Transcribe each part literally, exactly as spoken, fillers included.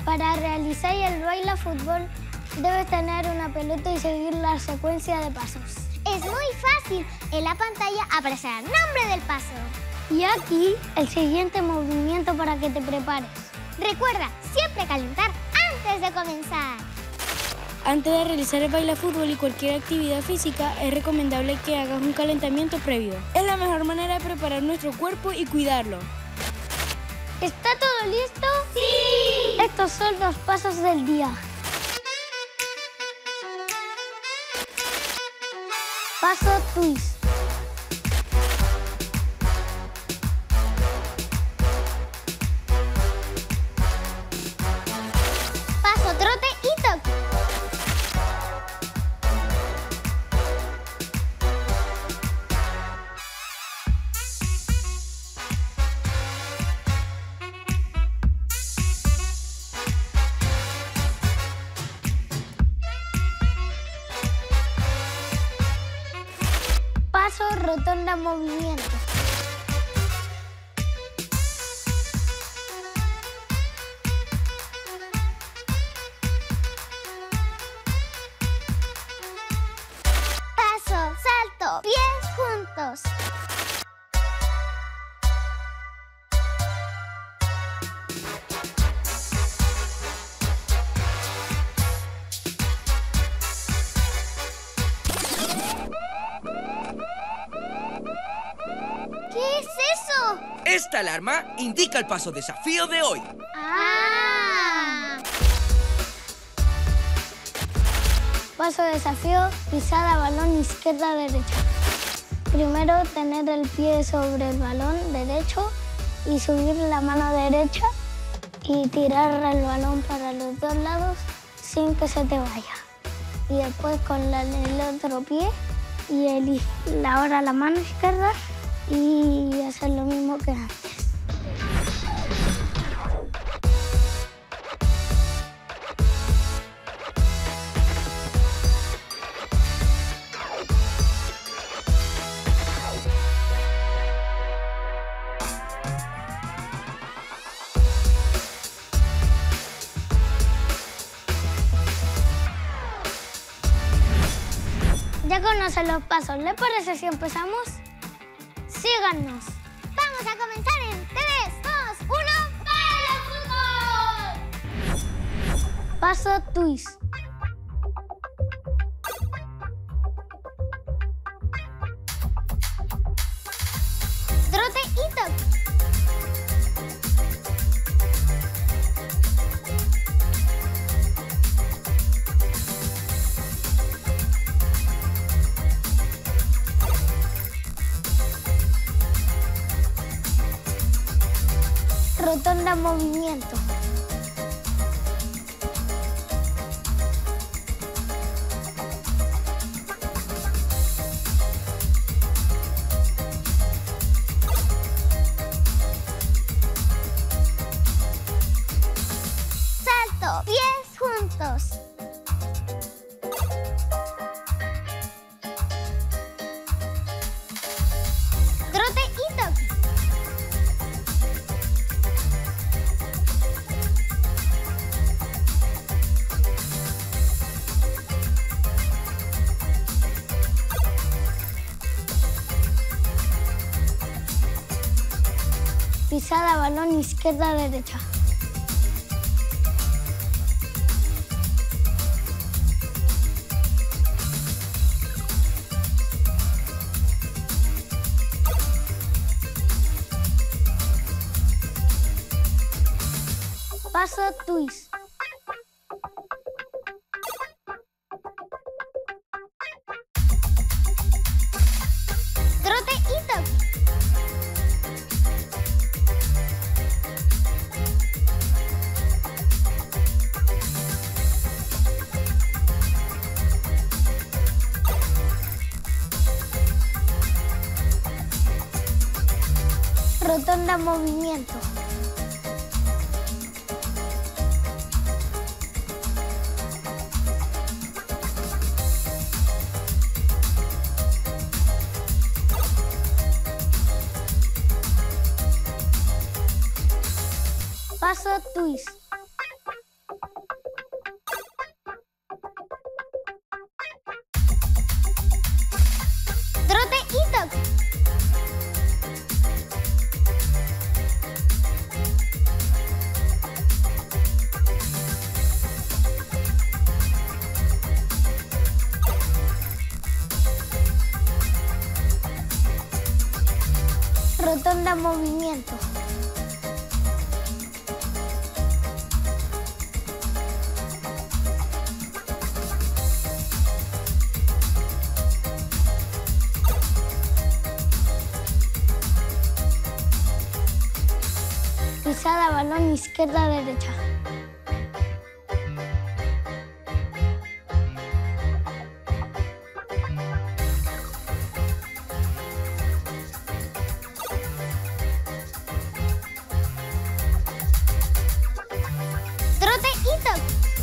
Para realizar el baile fútbol debes tener una pelota y seguir la secuencia de pasos. Es muy fácil. En la pantalla aparecerá el nombre del paso. Y aquí el siguiente movimiento para que te prepares. Recuerda, siempre calentar antes de comenzar. Antes de realizar el baile fútbol y cualquier actividad física, es recomendable que hagas un calentamiento previo. Es la mejor manera de preparar nuestro cuerpo y cuidarlo. ¿Está todo listo? ¡Sí! Estos son los pasos del día. Paso twist. Paso trote y toque. Paso rotonda movimiento. Paso, salto, pies juntos. ¿Qué es eso? Esta alarma indica el paso desafío de hoy. ¡Ah! Paso desafío, pisada, balón, izquierda, derecha. Primero tener el pie sobre el balón derecho y subir la mano derecha y tirar el balón para los dos lados sin que se te vaya. Y después con la- el otro pie y el, la- ahora la mano izquierda y hacer lo mismo que antes. Ya conocen los pasos, ¿les parece si empezamos? Síganos. Vamos a comenzar en tres, dos, uno. ¡Baile fútbol! Paso twist. Trote y toque. Rotonda movimiento. Salto, pies juntos. Trote y toque. Pisada, balón, izquierda, derecha. Paso twist. Trote y toque. Rotonda movimiento. Paso twist. Rotonda en movimiento. Pisada, balón, izquierda, derecha. Trote y toque.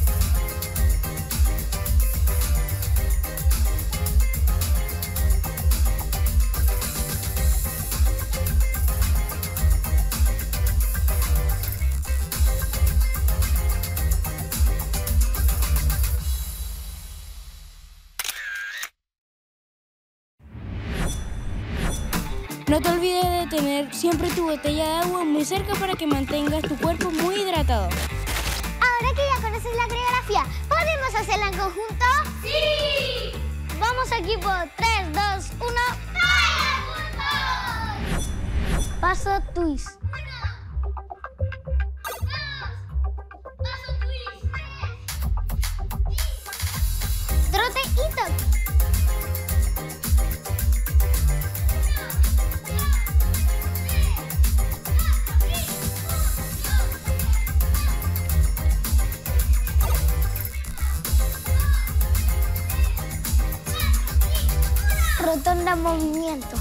No te olvides de tener siempre tu botella de agua muy cerca para que mantengas tu cuerpo muy hidratado. Ahora que ya conoces la coreografía, ¿podemos hacerla en conjunto? ¡Sí! Vamos, equipo. tres, dos, uno. ¡Baila juntos! Paso twist. Paso twist. Trote y toque. Rotonda en movimiento.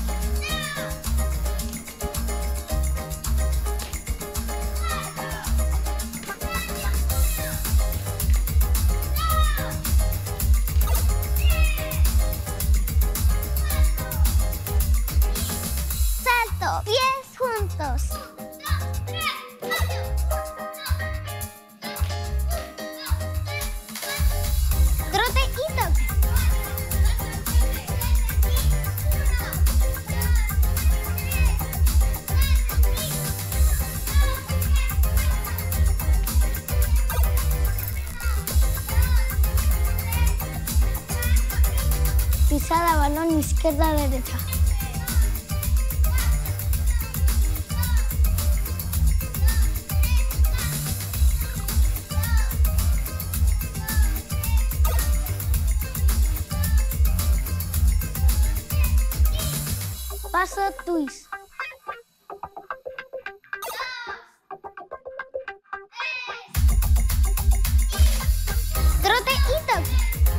Salto, pies juntos. Trote y toque. Pisada, balón, izquierda, derecha. Paso twist. Trote y toque.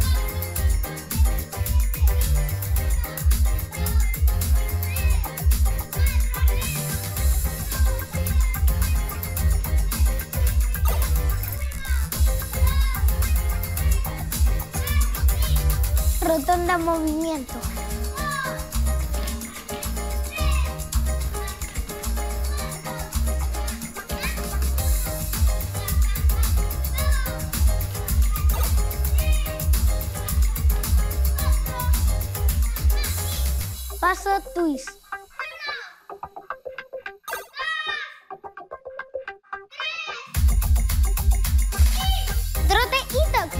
Rotonda en movimiento. Paso twist. Trote y toque.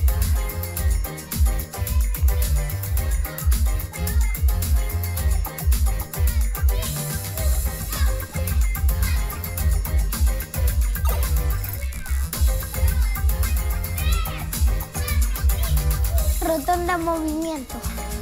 Rotonda en movimiento.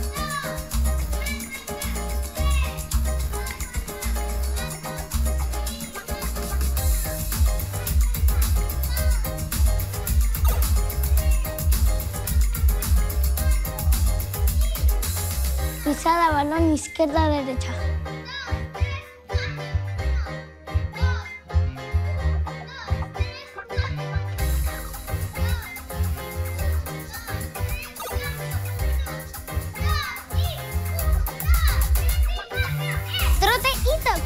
Pisada, balón, izquierda, derecha. Trote y toque.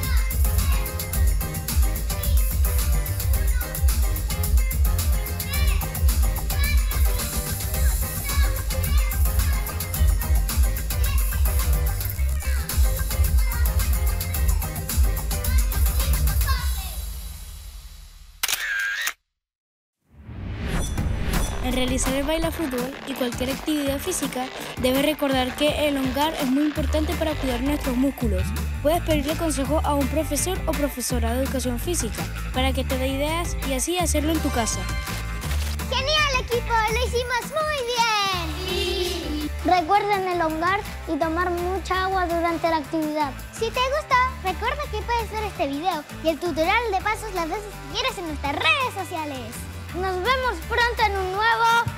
en realizar el bailafútbol y cualquier actividad física, debes recordar que elongar es muy importante para cuidar nuestros músculos. Puedes pedirle consejo a un profesor o profesora de educación física para que te dé ideas y así hacerlo en tu casa. ¡Genial, equipo! ¡Lo hicimos muy bien! Sí. Recuerden elongar y tomar mucha agua durante la actividad. Si te gustó, recuerda que puedes ver este video y el tutorial de pasos las veces que quieras en nuestras redes sociales. Nos vemos pronto en un nuevo